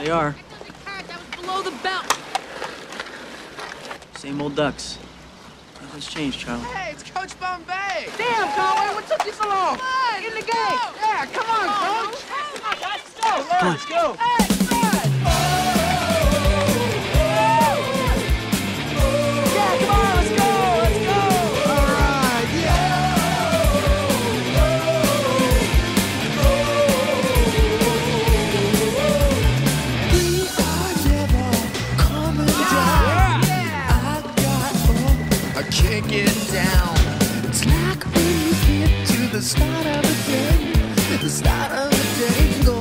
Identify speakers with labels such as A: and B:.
A: They are.
B: It doesn't count. That was below the belt.
A: Same old ducks. Nothing's changed, Charlie.
C: Hey, it's Coach Bombay.
D: Damn, Conway, what took you so long?
C: Come on,
D: In the
C: let's
D: game.
C: go.
D: Yeah, come on, Coach.
C: Come on, guys, let's go.
A: Come on.
C: Let's go.
D: Hey, come on. Yeah, come on, let's go. Let's go. All right, yeah.
E: We are never coming down. I got up, I can't get down. It's like we get to the start of the day, the start of the day. Go